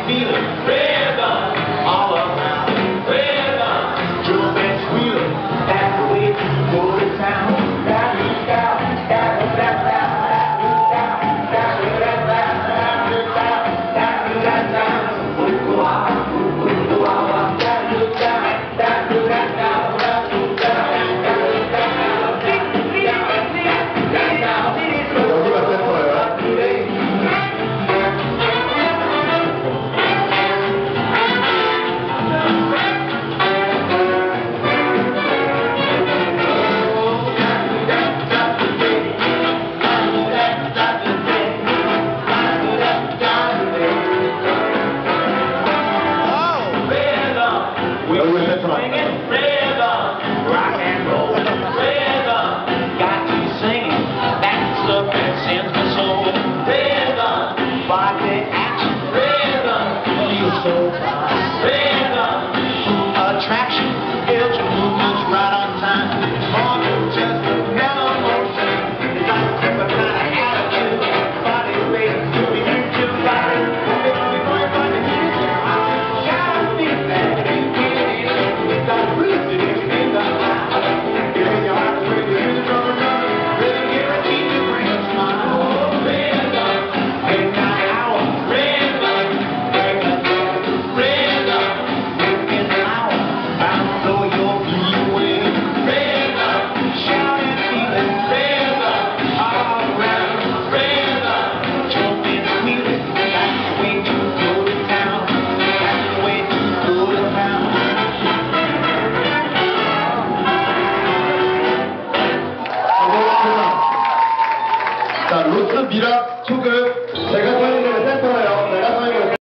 feeling rhythm all around. Rhythm, jump and squealing. That's the way to go to town. Singing rhythm, rock and roll rhythm, got you singing, that's the stuff that sends my soul. Rhythm, body action, rhythm, feels so